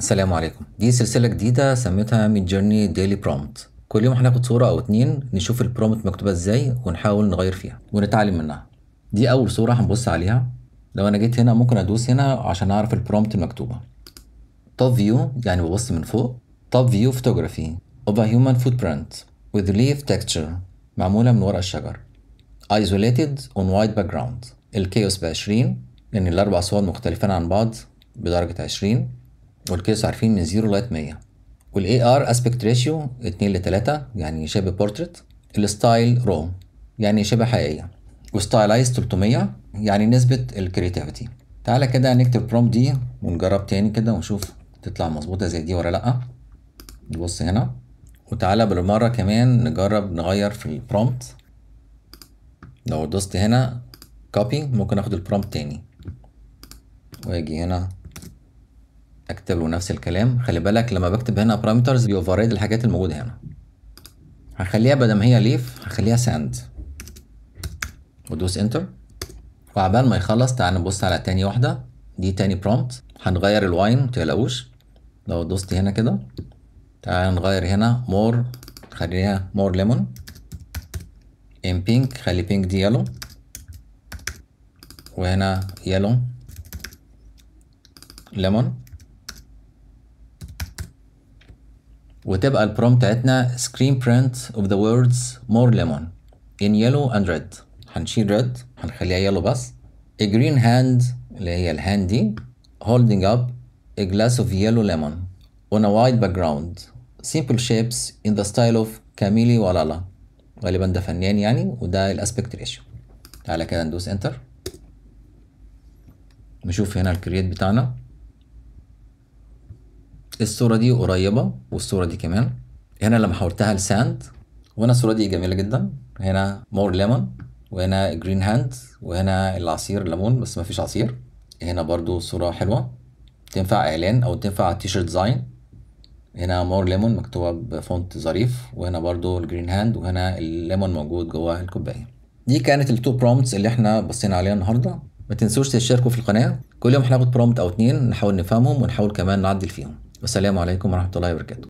السلام عليكم. دي سلسلة جديدة سميتها ميد جيرني ديلي برومبت. كل يوم هناخد صورة أو اتنين نشوف البرومبت مكتوبة ازاي ونحاول نغير فيها ونتعلم منها. دي أول صورة هنبص عليها. لو أنا جيت هنا ممكن أدوس هنا عشان أعرف البرومبت المكتوبة. توب فيو يعني ببص من فوق. توب فيو فوتوغرافي of a human footprint with leaf texture معمولة من ورق الشجر. Isolated on white background. الكيوس ب20 لأن الأربع صور مختلفين عن بعض بدرجة 20. والكيس عارفين من 0 لغاية 100. والاي ار اسبكت ريشيو 2:3 يعني شبه بورتريت. الستايل رو يعني شبه حقيقية. وستايلايز 300 يعني نسبة الكرياتيفيتي. تعالى كده نكتب برومبت دي ونجرب تاني كده ونشوف تطلع مظبوطة زي دي ولا لأ. نبص هنا وتعالى بالمرة كمان نجرب نغير في البرومبت. لو دوست هنا كوبي ممكن اخد البرومبت تاني واجي هنا اكتب له نفس الكلام. خلي بالك لما بكتب هنا بارامترز بيوفريد الحاجات الموجوده هنا. هخليها بدل ما هي ليف هخليها ساند ودوس انتر. وعبال ما يخلص تعال نبص على تاني واحده. دي تاني برومبت هنغير الواين متقلقوش. لو دوست هنا كده تعال نغير هنا مور خليها مور ليمون. ان بينك خلي بينك دي يلو. وهنا يلو ليمون. وتبقى البرومبت بتاعتنا screen print of the words more lemon in yellow and red. هنشيل red هنخليها yellow بس. a green hand اللي هي الهاند دي holding up a glass of yellow lemon on a white background. simple shapes in the style of كاميلي ولالا. غالبا ده فنان يعني وده الاسبكت ريشيو. تعالى كده ندوس انتر. نشوف هنا الكرييت بتاعنا. الصورة دي قريبة والصورة دي كمان. هنا لما حولتها لساند وهنا الصورة دي جميلة جدا. هنا مور ليمون وهنا جرين هاند وهنا العصير ليمون بس مفيش عصير. هنا برضو صورة حلوة تنفع اعلان او تنفع تيشيرت ديزاين. هنا مور ليمون مكتوبة بفونت ظريف وهنا برضو الجرين هاند وهنا الليمون موجود جوه الكوباية. دي كانت التو برومبتس اللي احنا بصينا عليها النهارده. ما تنسوش تشتركوا في القناة. كل يوم هناخد برومبت او اتنين نحاول نفهمهم ونحاول كمان نعدل فيهم. والسلام عليكم ورحمة الله وبركاته.